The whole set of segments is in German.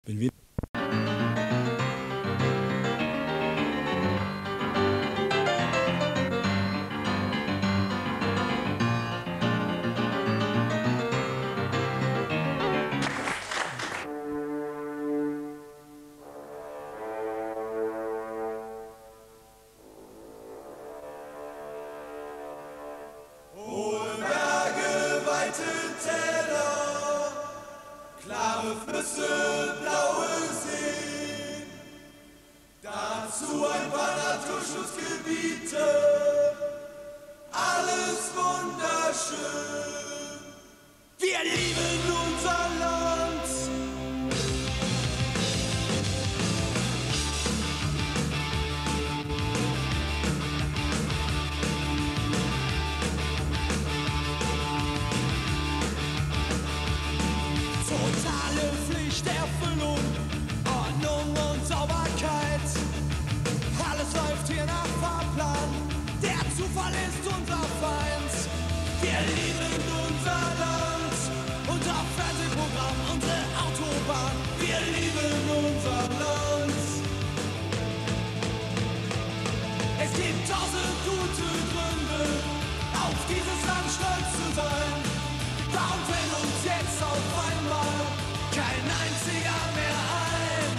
Wenn wir Hohe Berge, weite Täler, klare Flüsse, blaue Seen, dazu ein paar Naturschutzgebiete, alles wunderschön. Wir lieben unser Land. Totale Pflichterfüllung, Ordnung und Sauberkeit. Alles läuft hier nach Fahrplan, der Zufall ist unser Feind. Wir lieben unser Land, unser Fernsehprogramm, unsere Autobahn. Wir lieben unser Land. Es gibt 1000 gute Gründe, auf dieses Land stolz zu sein. Warum fällt uns jetzt auf einmal kein einziger mehr ein?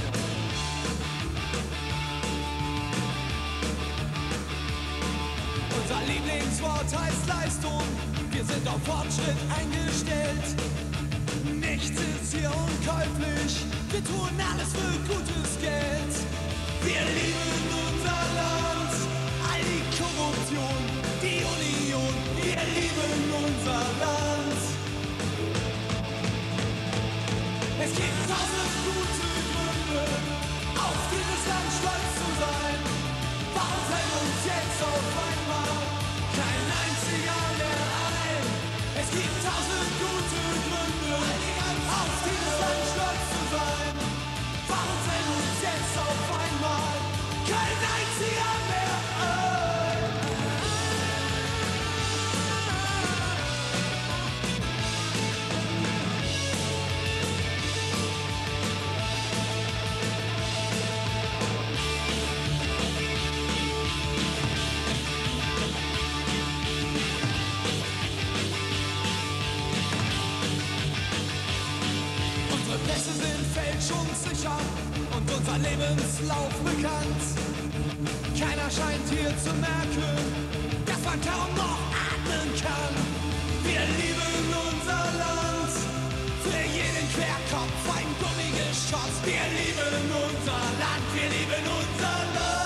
Unser Lieblingswort heißt Leistung, wir sind auf Fortschritt eingestellt. Nichts ist hier unkäuflich, wir tun alles für gutes Geld. Wir lieben unser Land, all die Korruption, die Union, wir lieben unser Land. Es gibt 1000 gute Gründe, auf dieses Land stolz zu sein. Warum fällt uns jetzt auf einmal kein einziger mehr ein? Es gibt 1000 gute Gründe, auf dieses Land stolz zu sein. Warum fällt uns jetzt auf einmal kein einziger mehr ein? Unsere Pässe sind fälschungssicher und unser Lebenslauf bekannt. Keiner scheint hier zu merken, dass man kaum noch atmen kann. Wir lieben unser Land, für jeden Querkopf ein Gummigeschoss. Wir lieben unser Land, wir lieben unser Land.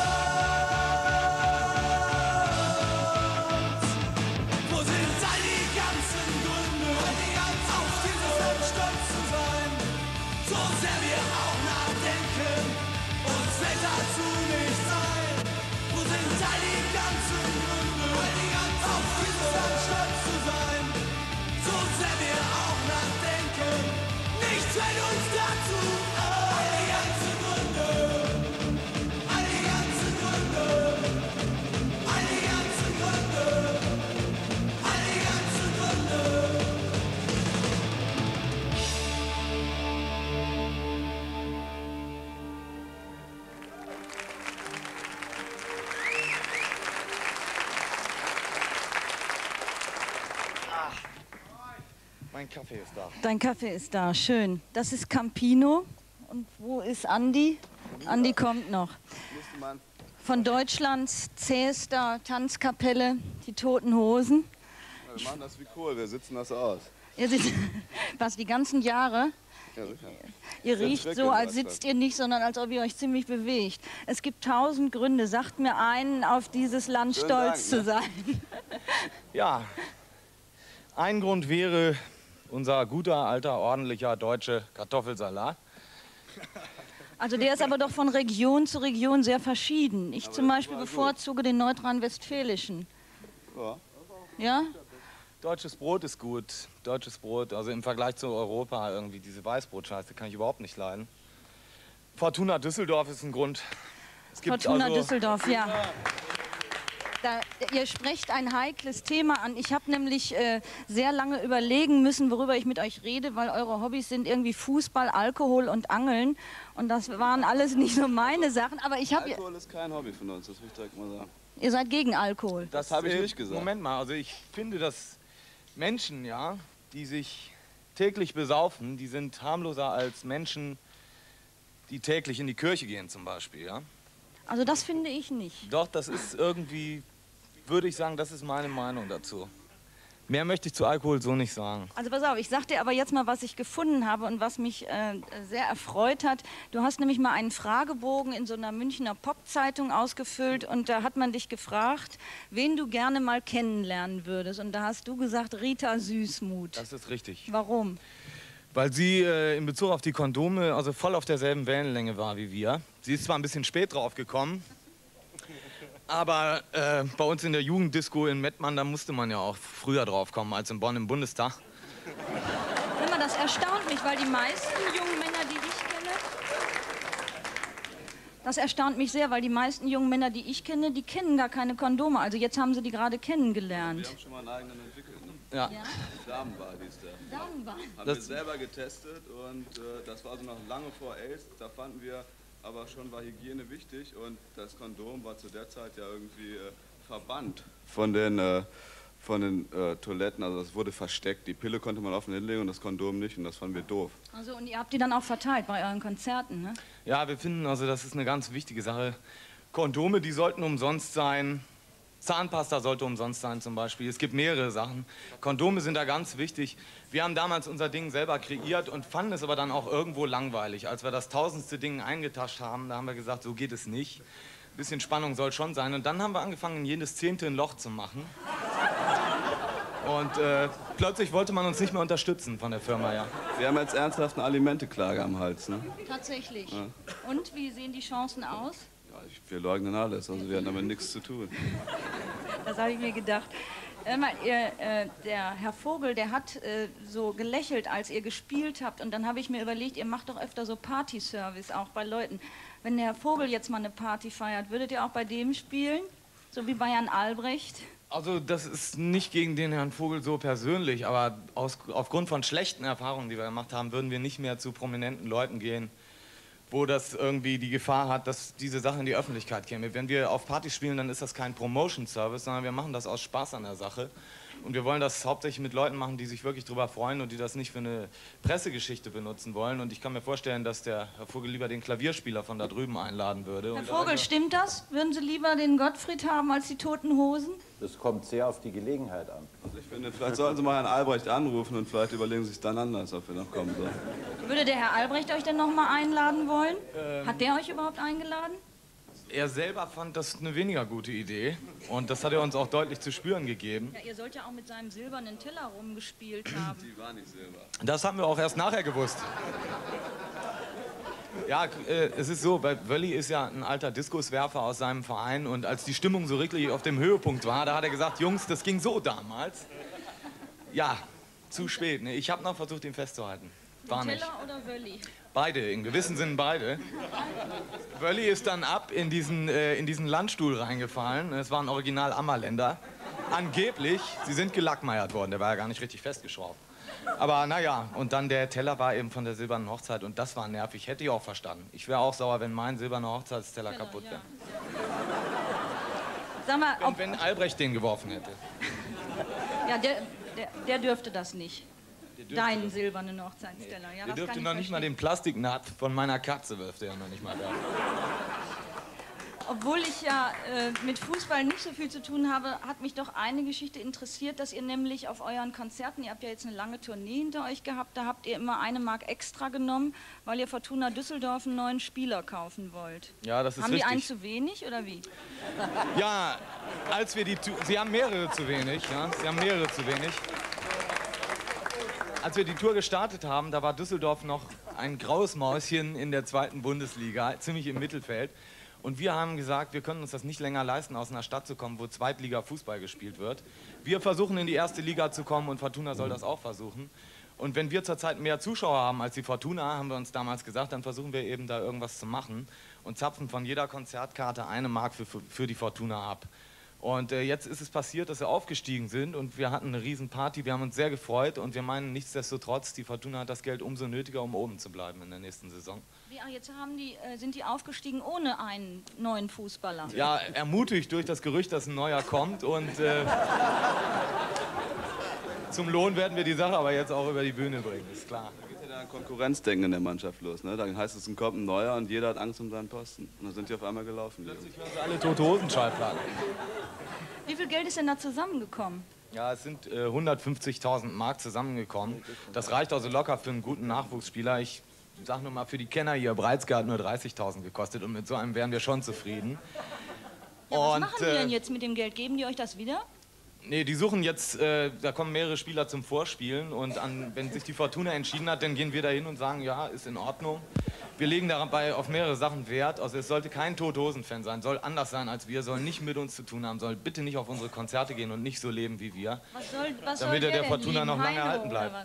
Wo sind all die ganzen Gründe, auf dieses Land stolz zu sein? So sehr wir auch nachdenken, uns fällt dazu nichts ein. Wo sind all die ganzen Gründe, auf dieses Land stolz zu sein? So sehr wir auch nachdenken, nichts fällt uns dazu ein. All die ganzen Gründe, all die ganzen Gründe, all die ganzen Gründe, all die ganzen Gründe. Mein Kaffee ist da. Dein Kaffee ist da, schön. Das ist Campino. Und wo ist Andi? Andi kommt noch. Von Deutschlands zähester Tanzkapelle, die Toten Hosen. Ja, wir machen das wie cool, wir sitzen das aus. Ihr sitzt, was, die ganzen Jahre? Ja, sicher. Ihr Sind riecht Schrecken so, als in sitzt Deutschland. ihr nicht, sondern als ob ihr euch ziemlich bewegt. Es gibt 1000 Gründe. Sagt mir einen, auf dieses Land Schönen stolz Dank, zu sein. Ja, ein Grund wäre unser guter, alter, ordentlicher deutscher Kartoffelsalat. Also der ist aber doch von Region zu Region sehr verschieden. Ich zum das Beispiel war gut. bevorzuge den nordrhein-westfälischen. Ja. Ja? Deutsches Brot ist gut. Deutsches Brot, also im Vergleich zu Europa irgendwie diese Weißbrotscheiße kann ich überhaupt nicht leiden. Fortuna Düsseldorf ist ein Grund. Es gibt Fortuna also, Düsseldorf, ja. Ihr sprecht ein heikles Thema an. Ich habe nämlich sehr lange überlegen müssen, worüber ich mit euch rede, weil eure Hobbys sind irgendwie Fußball, Alkohol und Angeln. Und das waren alles nicht so meine Sachen. Aber ich habe... Alkohol ist kein Hobby von uns, das will ich direkt mal sagen. Ihr seid gegen Alkohol. Das habe ich nicht gesagt. Moment mal, also ich finde, dass Menschen, ja, die sich täglich besaufen, die sind harmloser als Menschen, die täglich in die Kirche gehen zum Beispiel, ja. Also das finde ich nicht. Doch, das ist irgendwie, würde ich sagen, das ist meine Meinung dazu. Mehr möchte ich zu Alkohol so nicht sagen. Also pass auf, ich sag dir aber jetzt mal, was ich gefunden habe und was mich sehr erfreut hat. Du hast nämlich mal einen Fragebogen in so einer Münchner Popzeitung ausgefüllt und da hat man dich gefragt, wen du gerne mal kennenlernen würdest. Und da hast du gesagt, Rita Süßmuth. Das ist richtig. Warum? Weil sie in Bezug auf die Kondome also voll auf derselben Wellenlänge war wie wir. Sie ist zwar ein bisschen spät drauf gekommen, aber bei uns in der Jugenddisco in Mettmann, da musste man ja auch früher drauf kommen als in Bonn im Bundestag. Hör mal, das erstaunt mich, weil die meisten jungen Männer, die ich kenne... Das erstaunt mich sehr, weil die meisten jungen Männer, die ich kenne, die kennen gar keine Kondome. Also jetzt haben sie die gerade kennengelernt. Wir haben schon mal einen eigenen entwickelt, ne? Ja. Damenbar hieß der. Damenbar. Haben wir selber getestet und das war also noch lange vor AIDS. Da fanden wir aber schon, war Hygiene wichtig und das Kondom war zu der Zeit ja irgendwie verbannt von den Toiletten. Also das wurde versteckt. Die Pille konnte man offen hinlegen und das Kondom nicht und das fanden wir doof. Also und ihr habt die dann auch verteilt bei euren Konzerten, ne? Ja, wir finden also, das ist eine ganz wichtige Sache. Kondome, die sollten umsonst sein. Zahnpasta sollte umsonst sein zum Beispiel. Es gibt mehrere Sachen. Kondome sind da ganz wichtig. Wir haben damals unser Ding selber kreiert und fanden es aber dann auch irgendwo langweilig. Als wir das tausendste Ding eingetascht haben, da haben wir gesagt, so geht es nicht. Ein bisschen Spannung soll schon sein. Und dann haben wir angefangen, in jedes 10. ein Loch zu machen. Und plötzlich wollte man uns nicht mehr unterstützen von der Firma, ja. Wir haben jetzt ernsthaft eine Alimenteklage am Hals, ne? Tatsächlich. Ja. Und wie sehen die Chancen aus? Ja, wir leugnen alles, also wir haben damit nichts zu tun. Das habe ich mir gedacht. Der Herr Vogel, der hat so gelächelt, als ihr gespielt habt. Und dann habe ich mir überlegt, ihr macht doch öfter so Party-Service auch bei Leuten. Wenn der Herr Vogel jetzt mal eine Party feiert, würdet ihr auch bei dem spielen? So wie bei Jan Albrecht? Also das ist nicht gegen den Herrn Vogel so persönlich, aber aufgrund von schlechten Erfahrungen, die wir gemacht haben, würden wir nicht mehr zu prominenten Leuten gehen, wo das irgendwie die Gefahr hat, dass diese Sache in die Öffentlichkeit käme. Wenn wir auf Partys spielen, dann ist das kein Promotion-Service, sondern wir machen das aus Spaß an der Sache. Und wir wollen das hauptsächlich mit Leuten machen, die sich wirklich drüber freuen und die das nicht für eine Pressegeschichte benutzen wollen. Und ich kann mir vorstellen, dass der Herr Vogel lieber den Klavierspieler von da drüben einladen würde. Herr Vogel, stimmt das? Würden Sie lieber den Gottfried haben als die Toten Hosen? Das kommt sehr auf die Gelegenheit an. Also ich finde, vielleicht sollten Sie mal Herrn Albrecht anrufen und vielleicht überlegen Sie sich dann anders, ob wir noch kommen sollen. Würde der Herr Albrecht euch denn noch mal einladen wollen? Hat der euch überhaupt eingeladen? Er selber fand das eine weniger gute Idee und das hat er uns auch deutlich zu spüren gegeben. Ja, ihr sollt ja auch mit seinem silbernen Teller rumgespielt haben. Die war nicht silber. Das haben wir auch erst nachher gewusst. Ja, es ist so, bei Wölli ist ja ein alter Diskuswerfer aus seinem Verein und als die Stimmung so wirklich auf dem Höhepunkt war, da hat er gesagt, Jungs, das ging so damals. Ja, zu spät. Ne? Ich habe noch versucht, ihn festzuhalten. War nicht. Teller oder Wölli? Beide, in gewissem Sinn beide. Wölli ist dann ab in diesen Landstuhl reingefallen. Es war ein Original Ammerländer. Angeblich, sie sind gelackmeiert worden, der war ja gar nicht richtig festgeschraubt. Aber naja, und dann der Teller war eben von der silbernen Hochzeit und das war nervig, hätte ich auch verstanden. Ich wäre auch sauer, wenn mein silberner Hochzeitsteller kaputt wäre. Sag mal, Und wenn Albrecht den geworfen hätte. ja, der dürfte das nicht. Deinen silbernen Hochzeitsteller. Ja, Der das dürfte kann noch ich nicht mal verstehen. den Plastiknaht von meiner Katze wirft er noch nicht mal da. Obwohl ich ja mit Fußball nicht so viel zu tun habe, hat mich doch eine Geschichte interessiert, dass ihr nämlich auf euren Konzerten, ihr habt ja jetzt eine lange Tournee hinter euch gehabt, da habt ihr immer 1 Mark extra genommen, weil ihr Fortuna Düsseldorf einen neuen Spieler kaufen wollt. Ja, das ist Haben richtig. die einen zu wenig oder wie? Ja, als wir Sie haben mehrere zu wenig, ja, Sie haben mehrere zu wenig. Als wir die Tour gestartet haben, da war Düsseldorf noch ein graues Mäuschen in der 2. Bundesliga, ziemlich im Mittelfeld. Und wir haben gesagt, wir können uns das nicht länger leisten, aus einer Stadt zu kommen, wo Zweitliga-Fußball gespielt wird. Wir versuchen in die 1. Liga zu kommen und Fortuna soll das auch versuchen. Und wenn wir zurzeit mehr Zuschauer haben als die Fortuna, haben wir uns damals gesagt, dann versuchen wir eben da irgendwas zu machen und zapfen von jeder Konzertkarte 1 Mark für die Fortuna ab. Und jetzt ist es passiert, dass sie aufgestiegen sind und wir hatten eine Riesenparty, wir haben uns sehr gefreut und wir meinen nichtsdestotrotz, die Fortuna hat das Geld umso nötiger, um oben zu bleiben in der nächsten Saison. Ja, jetzt sind die aufgestiegen ohne einen neuen Fußballer. Ja, ermutigt durch das Gerücht, dass ein neuer kommt und zum Lohn werden wir die Sache aber jetzt auch über die Bühne bringen, ist klar. Da geht ja dann Konkurrenzdenken in der Mannschaft los. Ne? Dann heißt es, kommt ein neuer und jeder hat Angst um seinen Posten. Und dann sind die auf einmal gelaufen. Plötzlich hören sie alle Tote Hosen Schallplatten. Wie viel Geld ist denn da zusammengekommen? Ja, es sind 150.000 Mark zusammengekommen. Das reicht also locker für einen guten Nachwuchsspieler. Ich sag nur mal, für die Kenner hier, Breizke hat nur 30.000 gekostet und mit so einem wären wir schon zufrieden. Ja, was machen die denn jetzt mit dem Geld? Geben die euch das wieder? Nee, die suchen jetzt, da kommen mehrere Spieler zum Vorspielen und wenn sich die Fortuna entschieden hat, dann gehen wir da hin und sagen, ja, ist in Ordnung. Wir legen dabei auf mehrere Sachen Wert. Also es sollte kein Tote-Hosen-Fan sein, soll anders sein als wir, soll nicht mit uns zu tun haben, soll bitte nicht auf unsere Konzerte gehen und nicht so leben wie wir. Was damit soll er der Fortuna noch lange erhalten Heino, bleibt.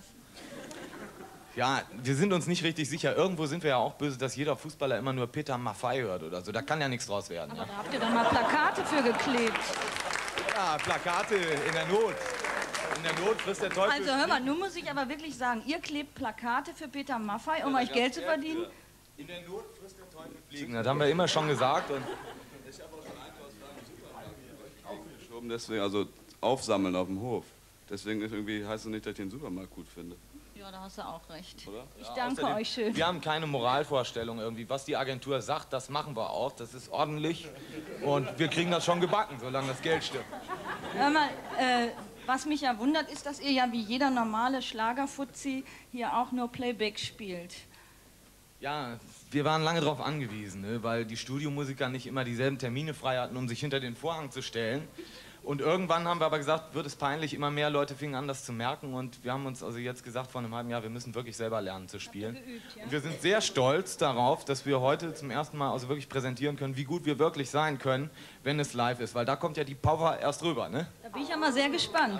Ja, wir sind uns nicht richtig sicher. Irgendwo sind wir ja auch böse, dass jeder Fußballer immer nur Peter Maffay hört oder so. Da kann ja nichts draus werden. Aber Ja. da habt ihr doch mal Plakate für geklebt. Ja, Plakate in der Not. In der Not frisst der Teufel. Also hör mal, nun muss ich aber wirklich sagen, ihr klebt Plakate für Peter Maffay, um euch Geld zu verdienen? In der Not frisst der Teufel Fliegen. Das haben wir immer schon gesagt. Und Ich habe auch schon Einkaufswagen aufgeschoben, deswegen, also aufsammeln auf dem Hof. Deswegen ist irgendwie, heißt es nicht, dass ich den Supermarkt gut finde. Ja, da hast du auch recht. Oder? Ich danke außerdem, euch schön. Wir haben keine Moralvorstellung irgendwie. Was die Agentur sagt, das machen wir auch. Das ist ordentlich. Und wir kriegen das schon gebacken, solange das Geld stimmt. Hör mal, was mich ja wundert, ist, dass ihr ja wie jeder normale Schlagerfuzzi hier auch nur Playback spielt. Ja, wir waren lange darauf angewiesen, ne, weil die Studiomusiker nicht immer dieselben Termine frei hatten, um sich hinter den Vorhang zu stellen. Und irgendwann haben wir aber gesagt, wird es peinlich, immer mehr Leute fingen an, das zu merken. Und wir haben uns also jetzt gesagt, vor einem halben Jahr, wir müssen wirklich selber lernen zu spielen. Geübt, ja? Und wir sind sehr stolz darauf, dass wir heute zum ersten Mal also wirklich präsentieren können, wie gut wir wirklich sein können, wenn es live ist. Weil da kommt ja die Power erst rüber, ne? Da bin ich ja mal sehr gespannt.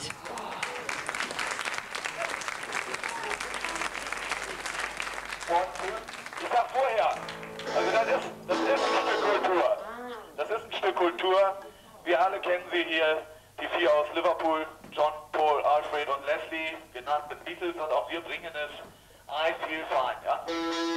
Ich sag vorher, also das ist ein Stück Kultur. Das ist ein Stück Kultur. Wir alle kennen sie hier, die vier aus Liverpool, John, Paul, Alfred und Leslie, genannt The Beatles, und auch wir bringen es I Feel Fine, ja?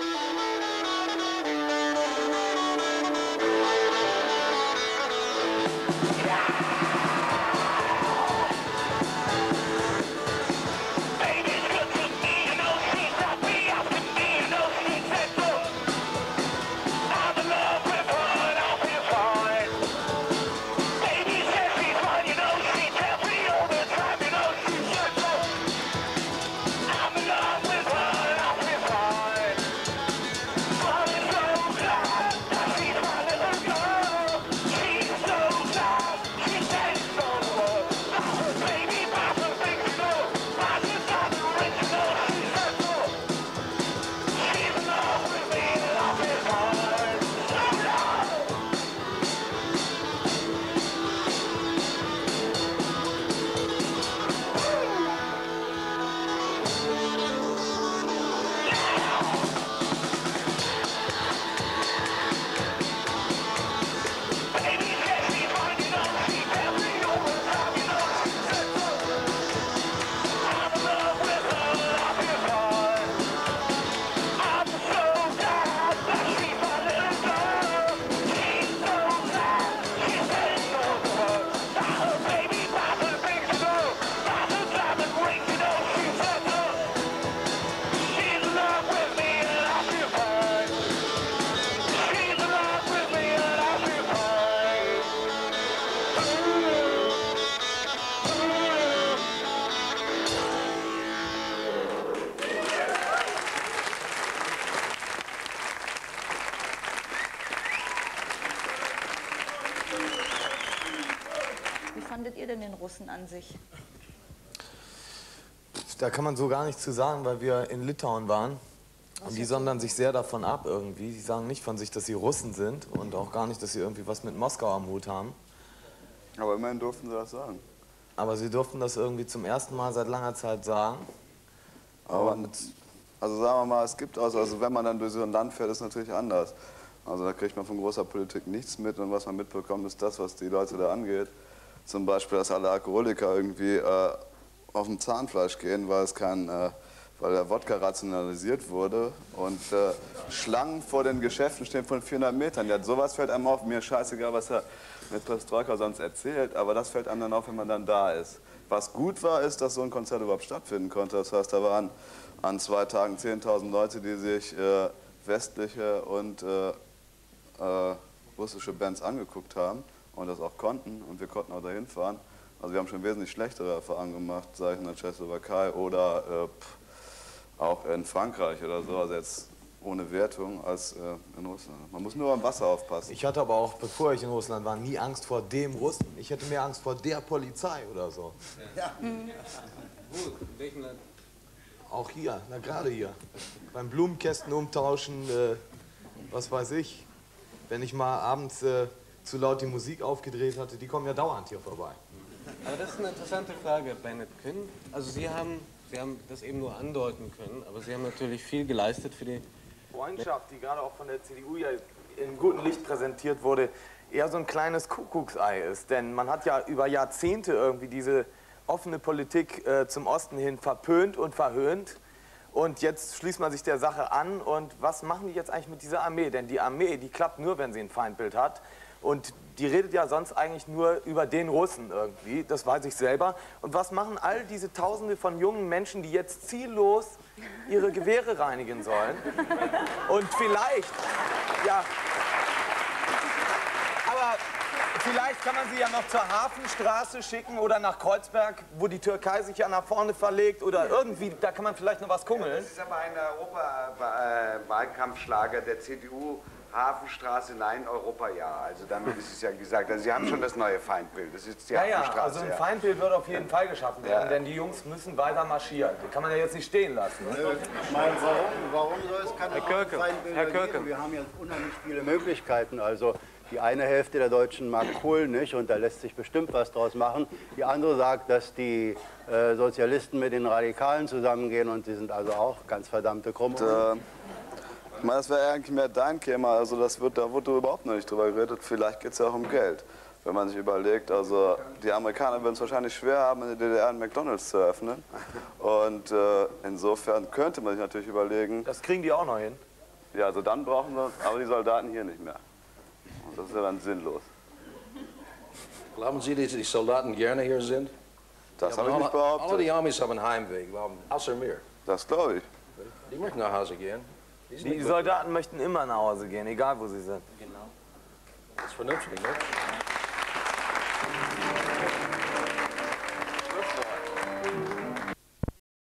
Wie fandet ihr denn den Russen an sich? Da kann man so gar nichts zu sagen, weil wir in Litauen waren. Und die sondern sich sehr davon ab irgendwie. Die sagen nicht von sich, dass sie Russen sind und auch gar nicht, dass sie irgendwie was mit Moskau am Hut haben. Aber immerhin durften sie das sagen. Aber sie durften das irgendwie zum ersten Mal seit langer Zeit sagen. Aber also sagen wir mal, es gibt also wenn man dann durch so ein Land fährt, ist es natürlich anders. Also da kriegt man von großer Politik nichts mit und was man mitbekommt, ist das, was die Leute da angeht. zum Beispiel, dass alle Alkoholiker irgendwie auf dem Zahnfleisch gehen, weil weil der Wodka rationalisiert wurde und Schlangen vor den Geschäften stehen von 400 Metern. Ja, sowas fällt einem auf. Mir ist scheißegal, was er mit Perestroika sonst erzählt, aber das fällt einem dann auf, wenn man dann da ist. Was gut war, ist, dass so ein Konzert überhaupt stattfinden konnte. Das heißt, da waren an 2 Tagen 10.000 Leute, die sich westliche und russische Bands angeguckt haben und das auch konnten. Und wir konnten auch dahin fahren. Also wir haben schon wesentlich schlechtere Erfahrungen gemacht, sage ich in der Tschechoslowakei oder auch in Frankreich oder so. Also jetzt ohne Wertung als in Russland. Man muss nur am Wasser aufpassen. Ich hatte aber auch, bevor ich in Russland war, nie Angst vor dem Russen. Ich hätte mehr Angst vor der Polizei oder so. Ja. Wo? In welchem Land? Auch hier, na gerade hier. Beim Blumenkästen umtauschen, was weiß ich. Wenn ich mal abends zu laut die Musik aufgedreht hatte, die kommen ja dauernd hier vorbei. Aber das ist eine interessante Frage, Bennett. Also Sie haben das eben nur andeuten können, aber Sie haben natürlich viel geleistet für die Freundschaft, die gerade auch von der CDU ja in gutem Licht präsentiert wurde, eher so ein kleines Kuckucksei ist. Denn man hat ja über Jahrzehnte irgendwie diese offene Politik zum Osten hin verpönt und verhöhnt. Und jetzt schließt man sich der Sache an. Und was machen die jetzt eigentlich mit dieser Armee? Denn die Armee, die klappt nur, wenn sie ein Feindbild hat. Und die redet ja sonst eigentlich nur über den Russen irgendwie, das weiß ich selber. Und was machen all diese Tausende von jungen Menschen, die jetzt ziellos ihre Gewehre reinigen sollen? Und vielleicht, ja, aber vielleicht kann man sie ja noch zur Hafenstraße schicken oder nach Kreuzberg, wo die Türkei sich ja nach vorne verlegt oder irgendwie, da kann man vielleicht noch was kummeln. Das ist aber ein Europawahlkampfschlager der CDU. Hafenstraße, nein, Europa ja. Also damit ist es ja gesagt. Also Sie haben schon das neue Feindbild. Das ist die Hafenstraße. Ja, also ein Feindbild wird auf jeden Fall geschaffen werden, denn die Jungs müssen weiter marschieren. Das kann man ja jetzt nicht stehen lassen. Ne? Ich meine, warum soll es keine Feindbilder geben? Wir haben ja unheimlich viele Möglichkeiten. Also die eine Hälfte der Deutschen mag Kohl nicht und da lässt sich bestimmt was draus machen. Die andere sagt, dass die Sozialisten mit den Radikalen zusammengehen und die sind also auch ganz verdammte Krumme. Ich meine, das wäre eigentlich mehr dein Thema, also da wurde überhaupt noch nicht drüber geredet. Vielleicht geht es ja auch um Geld, wenn man sich überlegt. Also die Amerikaner würden es wahrscheinlich schwer haben, in der DDR einen McDonald's zu eröffnen. Und insofern könnte man sich natürlich überlegen... Das kriegen die auch noch hin. Ja, also dann brauchen wir aber die Soldaten hier nicht mehr. Und das ist ja dann sinnlos. Glauben Sie, dass die Soldaten gerne hier sind? Das habe ich nicht behauptet. Alle die Amis haben Heimweg, außer mir. Das glaube ich. Die möchten nach Hause gehen. Die Soldaten möchten immer nach Hause gehen, egal wo sie sind. Genau. Das ist vernünftig, ne?